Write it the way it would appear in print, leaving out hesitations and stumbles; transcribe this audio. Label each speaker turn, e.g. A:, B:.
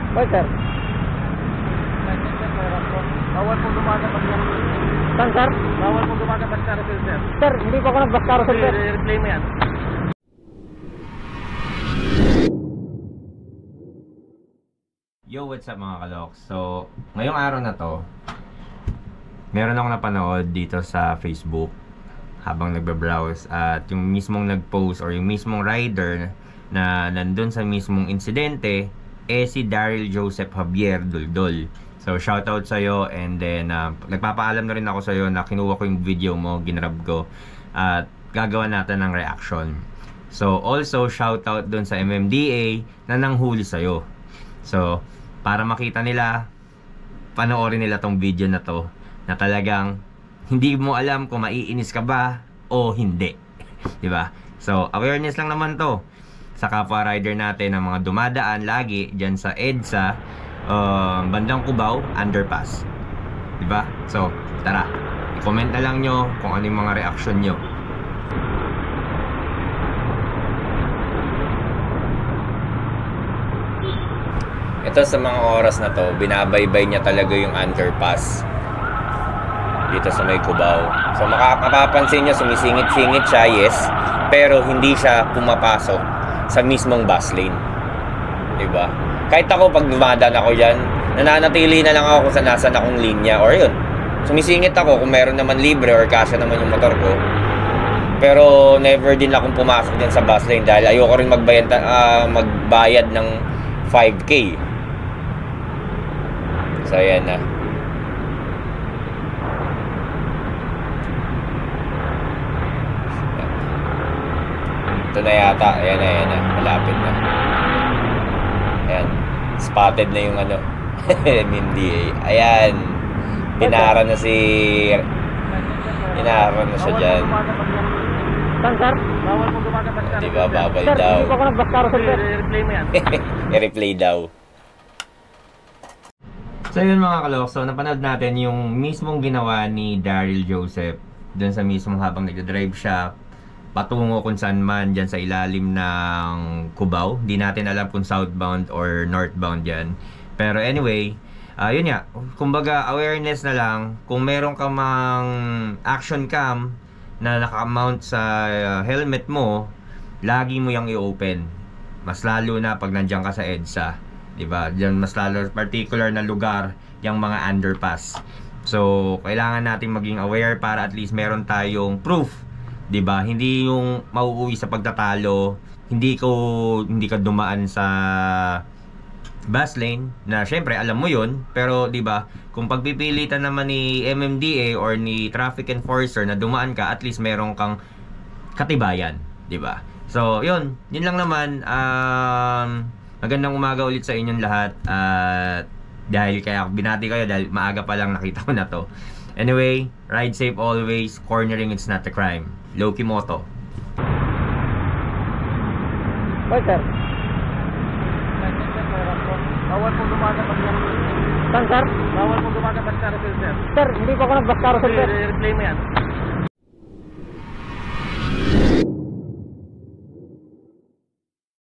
A: Hoy, sir.
B: Bawal po dumagat ng
A: Saan, sir?
B: bawal po dumagat ng carousel, sir.
A: Sir, hindi pa ako nag-bus carousel, sir.
B: I-replay mo yan.
C: Yo, what's up mga kalok? So, ngayong araw na to, meron akong napanood dito sa Facebook habang nagbe-browse at yung mismong nag-post or yung mismong rider na nandun sa mismong insidente si Daryl Joseph Javier Duldul. So, shoutout sa'yo and then nagpapaalam na rin ako sa'yo na kinuha ko yung video mo, ginrab ko at gagawa natin ng reaction. So, also shoutout dun sa MMDA na nanghuli sa'yo. So, para makita nila, panoorin nila tong video na to na talagang hindi mo alam kung maiinis ka ba o hindi. Diba? So, awareness lang naman to sa kapwa rider natin ng mga dumadaan lagi dyan sa EDSA, bandang Cubao, underpass. Diba? So, tara, i-comment na lang nyo kung ano yung mga reaction nyo. Ito sa mga oras na to, binabaybay niya talaga yung underpass dito sa may Cubao. So mapapansin niyo, sumisingit-singit siya, yes, pero hindi siya pumapasok sa mismong bus lane. Diba? Kahit ako pag dumadaan ako dyan, nananatili na lang ako kung saan akong linya or yun. Sumisingit ako kung meron naman libre or kasya naman yung motor ko. Pero never din akong pumasok dyan sa bus lane dahil ayoko rin magbayad ng 5K. So, ayan na. Ito na yata. Ayan na. Malapit na. Ayan. Spotted na yung ano. MMDA. Ayan. Pinara na siya dyan.
A: Saan, sir?
B: Bawal po dumagat ng carousel.
C: Diba, babal
A: Sir,
C: daw.
A: hindi pa ako nag-bus carousel, sir.
B: I-replay mo yan.
C: I-replay daw. So yun mga kalok, so napanood natin yung mismong ginawa ni Daryl Joseph dun sa mismong habang nagdadrive siya patungo kung saan man dyan sa ilalim ng Cubao. Di natin alam kung southbound or northbound yan. Pero anyway, yun nga, kumbaga awareness na lang, kung meron ka mang action cam na naka-mount sa helmet mo, lagi mo yung i-open. Mas lalo na pag nandiyan ka sa EDSA. Diba? Diyan mas lalo particular na lugar yung mga underpass. So, kailangan natin maging aware para at least meron tayong proof. Diba? Hindi yung mauuwi sa pagtatalo, hindi ka dumaan sa bus lane na syempre alam mo yun, pero diba, kung pagpipilitan naman ni MMDA or ni traffic enforcer na dumaan ka, at least meron kang katibayan. Diba? So, yun lang naman. Magandang umaga ulit sa inyong lahat at dahil kaya binati kayo dahil maaga pa lang nakita ko na to. Anyway, ride safe always, cornering it's not a crime. Loki Moto.
A: Hoy, sir.
B: Bawal po dumagat ng
A: Saan, sir?
B: bawal po dumagat ng carousel, sir.
A: Sir, hindi pa ako nag-bus carousel, sir.
B: I-replay mo yan.